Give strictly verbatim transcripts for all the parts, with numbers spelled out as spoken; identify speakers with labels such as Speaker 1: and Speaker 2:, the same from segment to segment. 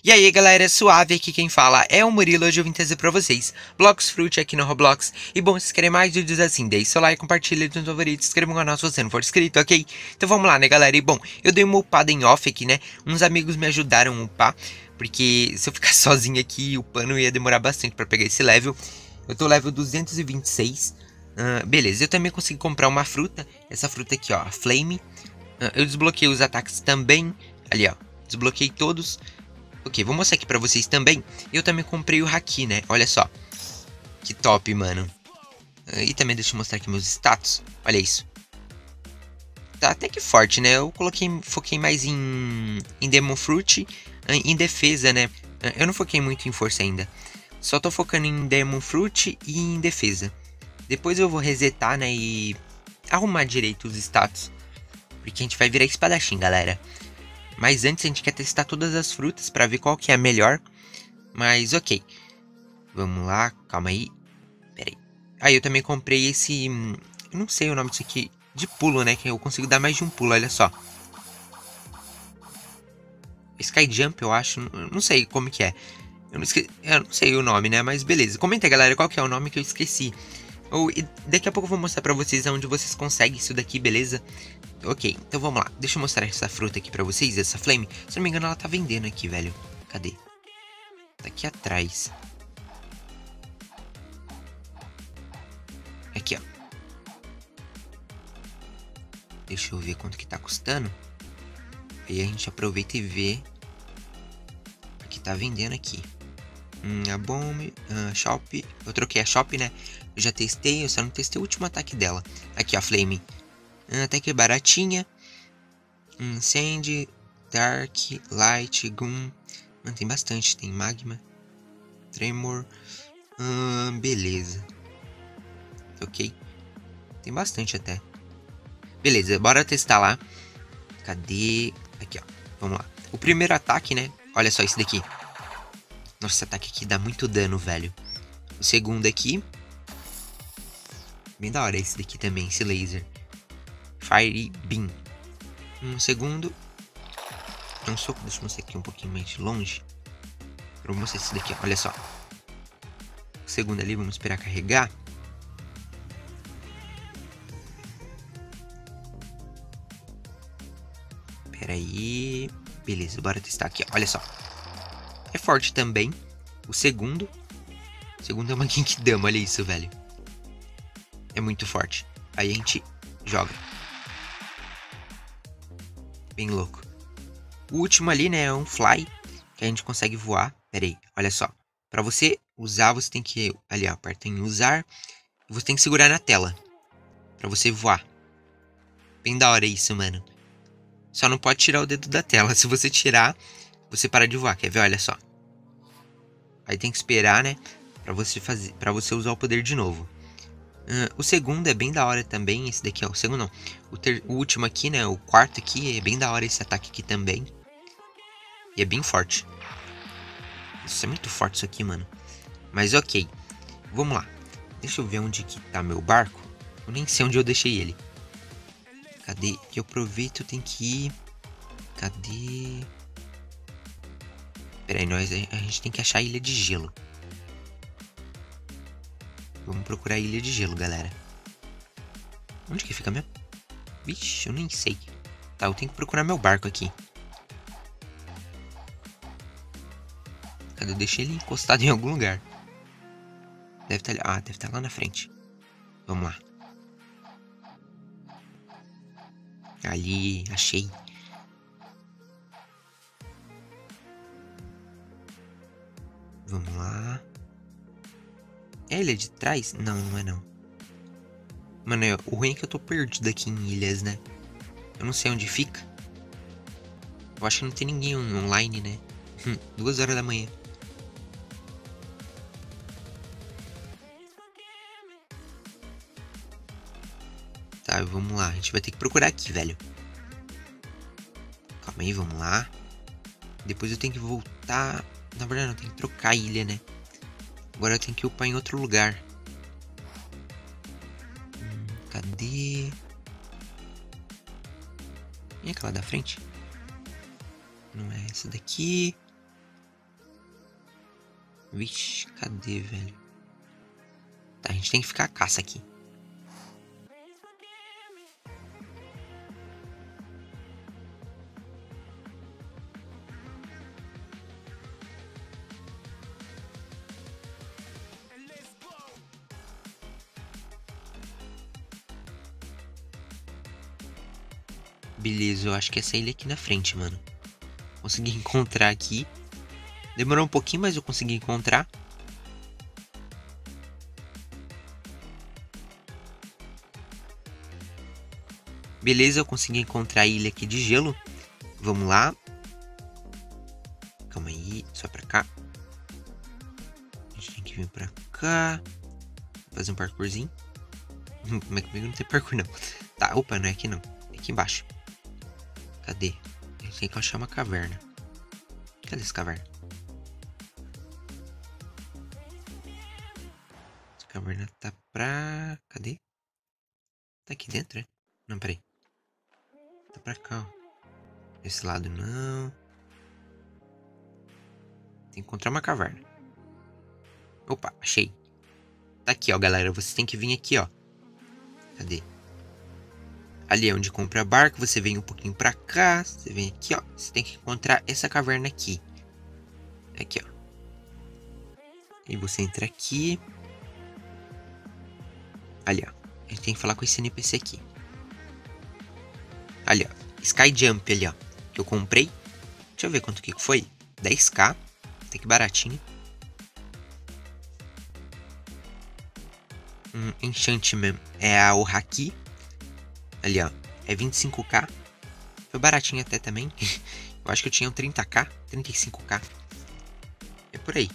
Speaker 1: E aí galera, suave, aqui quem fala é o Murilo. Hoje eu vim trazer pra vocês Blox Fruit aqui no Roblox. E bom, se vocês querem mais vídeos assim, deixe seu like, compartilha nos favoritos, se inscreva no canal se você não for inscrito, ok? Então vamos lá, né galera, e bom, eu dei uma upada em off aqui, né? Uns amigos me ajudaram a upar, porque se eu ficar sozinho aqui upando ia demorar bastante pra pegar esse level. Eu tô level duzentos e vinte e seis, uh, beleza, eu também consegui comprar uma fruta, essa fruta aqui ó, a Flame. uh, Eu desbloqueei os ataques também, ali ó, desbloqueei todos. Ok, vou mostrar aqui pra vocês também. Eu também comprei o Haki, né? Olha só. Que top, mano. E também deixa eu mostrar aqui meus status. Olha isso. Tá até que forte, né? Eu coloquei, foquei mais em, em Demon Fruit, em defesa, né? Eu não foquei muito em força ainda. Só tô focando em Demon Fruit e em defesa. Depois eu vou resetar, né? E arrumar direito os status. Porque a gente vai virar espadachim, galera. Mas antes a gente quer testar todas as frutas para ver qual que é a melhor. Mas ok. Vamos lá, calma aí. Pera aí. Aí eu também comprei esse... Eu não sei o nome disso aqui. De pulo, né? Que eu consigo dar mais de um pulo, olha só. Sky Jump, eu acho. Não sei como que é. Eu não, esque... eu não sei o nome, né? Mas beleza. Comenta aí, galera, qual que é o nome que eu esqueci. Ou, e daqui a pouco eu vou mostrar pra vocês onde vocês conseguem isso daqui, beleza? Ok, então vamos lá. Deixa eu mostrar essa fruta aqui pra vocês, essa Flame. Se não me engano, ela tá vendendo aqui, velho. Cadê? Tá aqui atrás. Aqui, ó. Deixa eu ver quanto que tá custando. Aí a gente aproveita e vê o que tá vendendo aqui. Hum, a Bomb, uh, Shop. Eu troquei a Shop, né? Eu já testei, eu só não testei o último ataque dela. Aqui, ó, a Flame. Uh, até que é baratinha. Um Sand, Dark, Light, Goom. Mano, tem bastante. Tem Magma, Tremor. Hum, beleza. Ok. Tem bastante até. Beleza, bora testar lá. Cadê? Aqui, ó. Vamos lá. O primeiro ataque, né? Olha só esse daqui. Nossa, esse ataque aqui dá muito dano, velho. O segundo aqui. Bem da hora esse daqui também, esse laser. Fire Beam. Um segundo. É um soco. Deixa eu mostrar aqui um pouquinho mais longe. Eu vou mostrar esse daqui, olha só. O segundo ali, vamos esperar carregar. Pera aí. Beleza, bora testar aqui, olha só. É forte também. O segundo. O segundo é uma Genkidama, olha isso, velho. É muito forte. Aí a gente joga. Bem louco. O último ali, né, é um Fly. Que a gente consegue voar. Pera aí, olha só. Pra você usar, você tem que... Ali, ó, aperta em usar. E você tem que segurar na tela. Pra você voar. Bem da hora isso, mano. Só não pode tirar o dedo da tela. Se você tirar, você para de voar. Quer ver? Olha só. Aí tem que esperar, né? Pra você, fazer, pra você usar o poder de novo. Uh, o segundo é bem da hora também. Esse daqui, ó. O segundo não. O, ter, o último aqui, né? O quarto aqui é bem da hora esse ataque aqui também. E é bem forte. Isso é muito forte isso aqui, mano. Mas ok. Vamos lá. Deixa eu ver onde que tá meu barco. Eu nem sei onde eu deixei ele. Cadê? Que eu aproveito, tem que ir. Cadê? Pera aí, nós, a gente tem que achar a ilha de gelo. Vamos procurar a ilha de gelo, galera. Onde que fica mesmo? Vixe, eu nem sei. Tá, eu tenho que procurar meu barco aqui. Cadê? Eu deixei ele encostado em algum lugar. Deve estar... Ah, deve estar lá na frente. Vamos lá. Ali, achei. Vamos lá. É ilha de trás? Não, não é não. Mano, é, o ruim é que eu tô perdido aqui em ilhas, né? Eu não sei onde fica. Eu acho que não tem ninguém online, né? Duas horas da manhã. Tá, vamos lá. A gente vai ter que procurar aqui, velho. Calma aí, vamos lá. Depois eu tenho que voltar. Na verdade, eu tenho que trocar a ilha, né? Agora eu tenho que upar em outro lugar. Hum, cadê? E aquela da frente? Não é essa daqui. Vixe, cadê, velho? Tá, a gente tem que ficar a caça aqui. Beleza, eu acho que é essa ilha aqui na frente, mano. Consegui encontrar aqui. Demorou um pouquinho, mas eu consegui encontrar. Beleza, eu consegui encontrar a ilha aqui de gelo. Vamos lá. Calma aí, só pra cá. A gente tem que vir pra cá. Fazer um parkourzinho. Como é que comigo não tem parkour, não? Tá, opa, não é aqui não. É aqui embaixo. Cadê? A gente tem que achar uma caverna. Cadê essa caverna? Essa caverna tá pra... Cadê? Tá aqui dentro, é? Não, peraí. Tá pra cá, ó. Desse lado não. Tem que encontrar uma caverna. Opa, achei. Tá aqui, ó, galera. Você tem que vir aqui, ó. Cadê? Ali é onde compra barco. Você vem um pouquinho pra cá. Você vem aqui, ó. Você tem que encontrar essa caverna aqui. Aqui, ó. E você entra aqui. Ali, ó. A gente tem que falar com esse N P C aqui. Ali, ó. Sky Jump ali, ó. Que eu comprei. Deixa eu ver quanto que foi. dez k. Até que baratinho. Um Enchantment é a o Haki. Ali, ó. É vinte e cinco k. Foi baratinho até também. Eu acho que eu tinha um trinta k. trinta e cinco k. É por aí.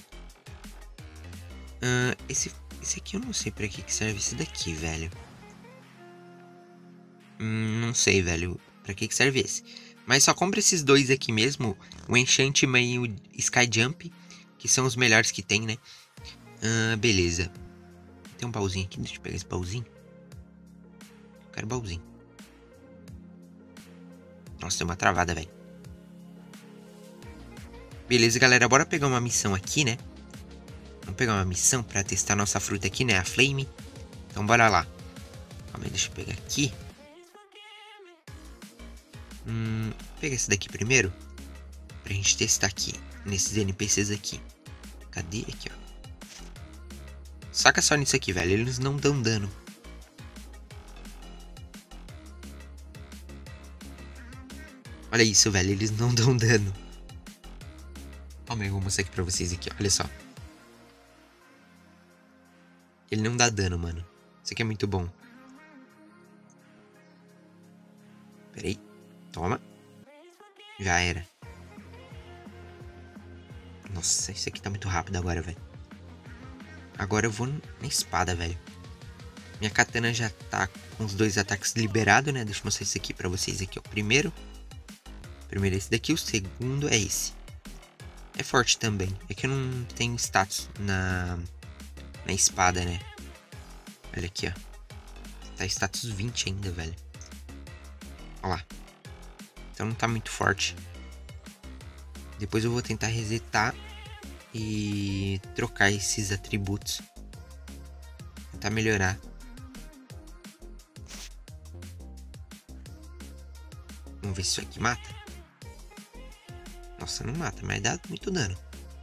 Speaker 1: Uh, esse, esse aqui eu não sei pra que que serve esse daqui, velho. Hum, não sei, velho. Pra que que serve esse. Mas só compra esses dois aqui mesmo. O Enchantment e o Sky Jump. Que são os melhores que tem, né? Uh, beleza. Tem um baúzinho aqui. Deixa eu pegar esse baúzinho. Eu quero baúzinho. Nossa, tem uma travada, velho. Beleza, galera. Bora pegar uma missão aqui, né? Vamos pegar uma missão pra testar nossa fruta aqui, né? A Flame. Então, bora lá. Calma aí, deixa eu pegar aqui. Hum, vou pegar esse daqui primeiro. Pra gente testar aqui. Nesses N P Cs aqui. Cadê? Aqui, ó. Saca só nisso aqui, velho. Eles não dão dano. Olha isso, velho. Eles não dão dano. Ó, eu vou mostrar aqui pra vocês aqui, ó. Olha só. Ele não dá dano, mano. Isso aqui é muito bom. Pera aí. Toma. Já era. Nossa, isso aqui tá muito rápido agora, velho. Agora eu vou na espada, velho. Minha katana já tá com os dois ataques liberados, né? Deixa eu mostrar isso aqui pra vocês aqui, ó. Primeiro. Primeiro é esse daqui. O segundo é esse. É forte também. É que eu não tenho status na... Na espada, né? Olha aqui, ó. Tá status vinte ainda, velho. Olha lá. Então não tá muito forte. Depois eu vou tentar resetar e trocar esses atributos. Tentar melhorar. Vamos ver se isso aqui mata. Nossa, não mata, mas dá muito dano.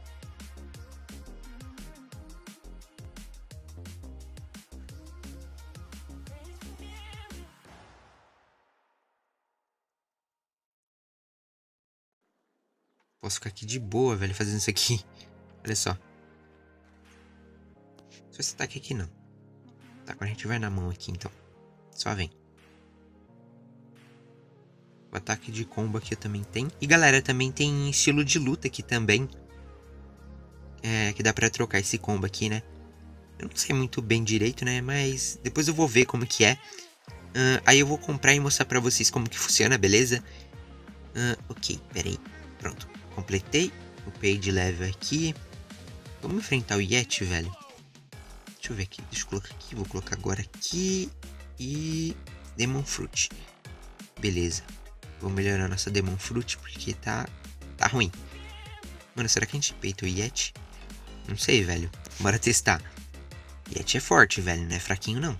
Speaker 1: Posso ficar aqui de boa, velho, fazendo isso aqui. Olha só. Só esse ataque aqui não. Tá, agora a gente vai na mão aqui, então. Só vem. O ataque de combo aqui também tem. E, galera, também tem estilo de luta aqui também. É, que dá pra trocar esse combo aqui, né? Eu não sei muito bem direito, né? Mas depois eu vou ver como que é. Uh, aí eu vou comprar e mostrar pra vocês como que funciona, beleza? Uh, ok, pera aí. Pronto. Completei o page level aqui. Vamos enfrentar o Yeti, velho. Deixa eu ver aqui. Deixa eu colocar aqui. Vou colocar agora aqui. E... Demon Fruit. Beleza. Vou melhorar nossa Demon Fruit porque tá... Tá ruim. Mano, será que a gente peita o Yeti? Não sei, velho. Bora testar. Yeti é forte, velho. Não é fraquinho, não.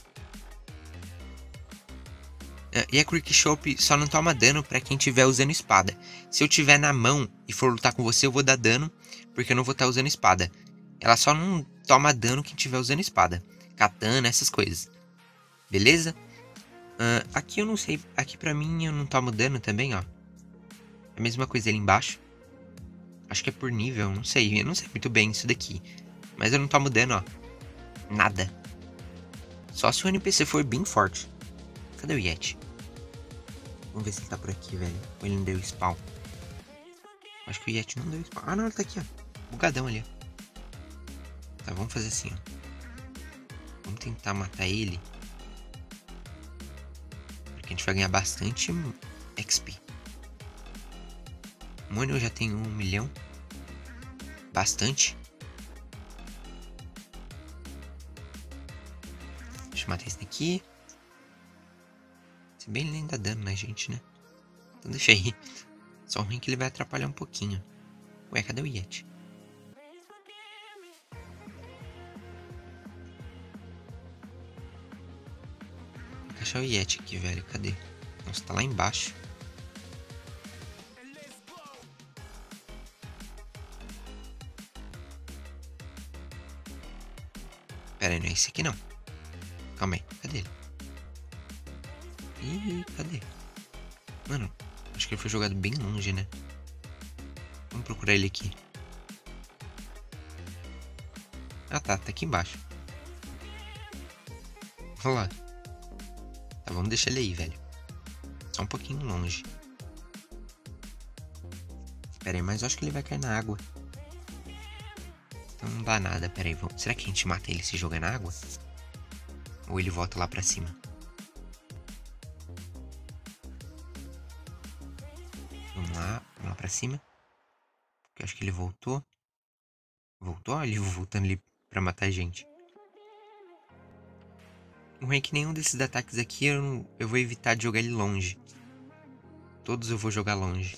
Speaker 1: E a Quick Shot só não toma dano pra quem tiver usando espada. Se eu tiver na mão e for lutar com você, eu vou dar dano, porque eu não vou estar usando espada. Ela só não toma dano quem tiver usando espada. Katana, essas coisas. Beleza? Uh, aqui eu não sei. Aqui pra mim eu não tomo dano também, ó. É a mesma coisa ali embaixo. Acho que é por nível, não sei. Eu não sei muito bem isso daqui. Mas eu não tomo dano, ó. Nada. Só se o N P C for bem forte. Cadê o Yeti? Vamos ver se ele tá por aqui, velho. Ou ele não deu spawn. Acho que o Yeti não deu spawn. Ah, não, ele tá aqui, ó. Bugadão ali, ó. Tá, vamos fazer assim, ó. Vamos tentar matar ele. Porque a gente vai ganhar bastante X P. Mano, eu já tenho um milhão. Bastante. Deixa eu matar esse daqui. Se bem ele nem dá dano na gente, né? Então deixa aí. Só ruim que ele vai atrapalhar um pouquinho. Ué, cadê o Yeti? Vou achar o Yeti aqui, velho. Cadê? Nossa, tá lá embaixo. Pera aí, não é esse aqui não. Calma aí, cadê ele? Ih, cadê? Mano, acho que ele foi jogado bem longe, né? Vamos procurar ele aqui. Ah tá, tá aqui embaixo. Olha lá. Tá, vamos deixar ele aí, velho. Só um pouquinho longe. Pera aí, mas eu acho que ele vai cair na água. Então não dá nada, pera aí. Vamos... Será que a gente mata ele se jogar na água? Ou ele volta lá pra cima? Vamos lá, vamos lá pra cima. Porque eu acho que ele voltou. Voltou? Olha ele voltando ali pra matar a gente. O ruim é que nenhum desses ataques aqui eu, não... eu vou evitar de jogar ele longe. Todos eu vou jogar longe.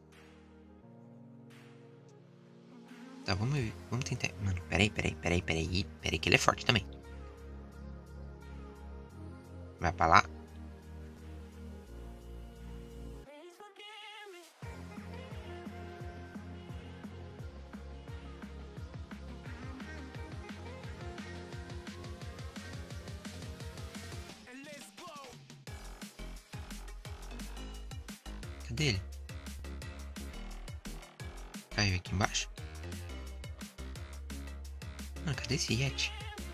Speaker 1: Tá, vamos, vamos tentar. Mano, peraí, peraí, peraí, peraí. Peraí que ele é forte também. Vai pra lá. Cadê ele? Caiu aqui embaixo. Mano, cadê esse Yeti?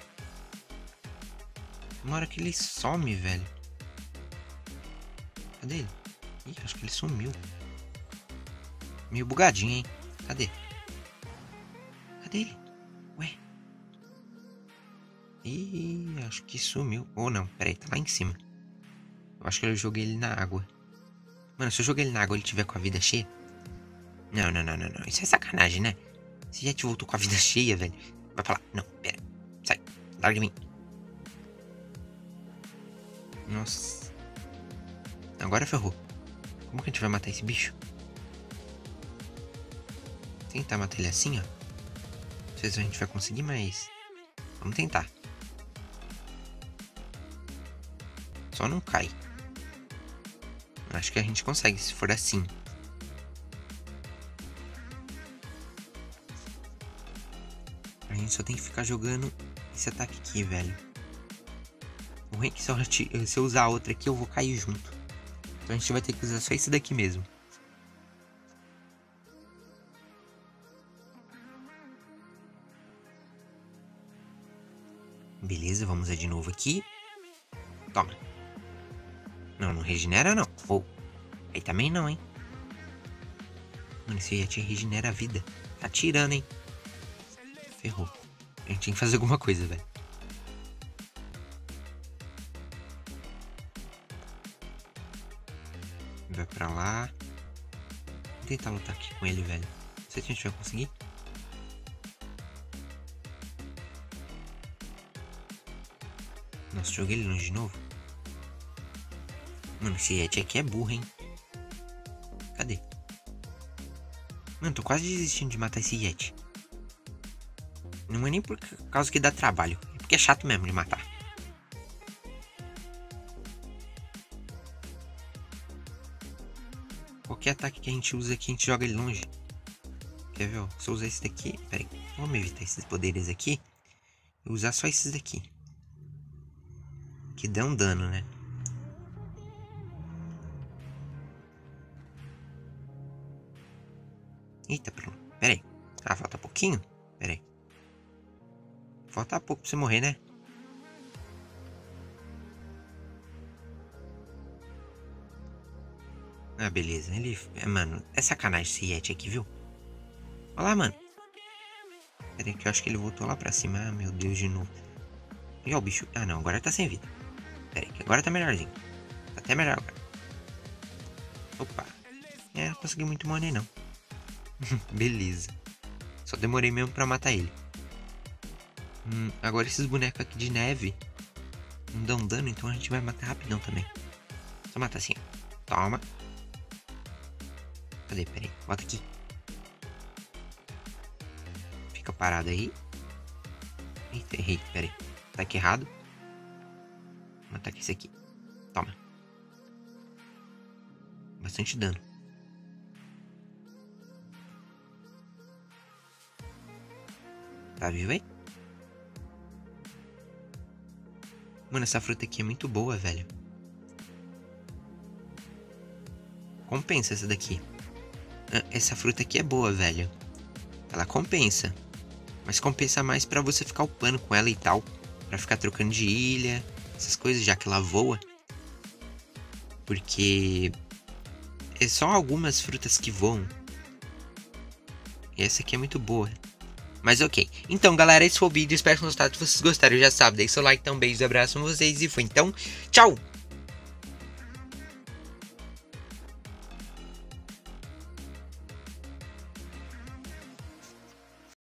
Speaker 1: Uma hora que ele some, velho. Cadê ele? Ih, acho que ele sumiu. Meio bugadinho, hein? Cadê? Cadê ele? Ué? Ih, acho que sumiu. Ou não, peraí, tá lá em cima. Eu acho que eu joguei ele na água. Mano, se eu jogar ele na água e ele tiver com a vida cheia... Não, não, não, não, não. Isso é sacanagem, né? Esse Yeti voltou com a vida cheia, velho. Vai pra lá. Não, pera. Sai. Larga de mim. Nossa. Agora ferrou. Como que a gente vai matar esse bicho? Tentar matar ele assim, ó. Não sei se a gente vai conseguir, mas... Vamos tentar. Só não cai. Acho que a gente consegue se for assim. A gente só tem que ficar jogando esse ataque aqui, velho. O ruim é que se eu, se eu usar a outra aqui, eu vou cair junto. Então a gente vai ter que usar só esse daqui mesmo. Beleza, vamos usar de novo aqui. Toma. Não, não regenera não. Ou, aí também não, hein. Mano, esse já te regenera a vida. Tá tirando, hein. Ferrou. A gente tem que fazer alguma coisa, velho. Vai pra lá. Vou tentar lutar aqui com ele, velho. Não sei se a gente vai conseguir. Nossa, joguei ele longe de novo. Mano, esse Yeti aqui é burro, hein. Cadê? Mano, tô quase desistindo de matar esse Yeti. Não é nem por causa que dá trabalho. É porque é chato mesmo de matar. Qualquer ataque que a gente usa aqui, a gente joga ele longe. Quer ver, ó? Se eu usar esse daqui... Pera aí. Vamos evitar esses poderes aqui. E usar só esses daqui. Que dão dano, né? Eita, pronto. Pera aí. Ah, falta pouquinho? Pera aí. Falta pouco pra você morrer, né? Ah, beleza. Ele... É, mano, é sacanagem esse Yeti aqui, viu? Olha lá, mano. Pera aí que eu acho que ele voltou lá pra cima. Ah, meu Deus, de novo. E ó, o bicho... Ah, não. Agora tá sem vida. Pera aí, que agora tá melhorzinho. Tá até melhor agora. Opa. É, não consegui muito money, não. Beleza. Só demorei mesmo pra matar ele. Hum, agora esses bonecos aqui de neve não dão dano, então a gente vai matar rapidão também. Só matar assim, ó. Toma. Cadê? Pera aí. Bota aqui. Fica parado aí. Eita, errei. Pera aí. Ataque errado. Vou matar esse aqui. Toma. Bastante dano. Tá vivo aí? Mano, essa fruta aqui é muito boa, velho. Compensa essa daqui. Essa fruta aqui é boa, velho. Ela compensa. Mas compensa mais pra você ficar upando com ela e tal. Pra ficar trocando de ilha. Essas coisas, já que ela voa. Porque... é só algumas frutas que voam. E essa aqui é muito boa. Mas ok. Então, galera, esse foi o vídeo. Espero que tenham gostado. Se vocês gostaram, já sabem. Deixe seu like, então. Beijos, abraço a vocês. E foi então. Tchau!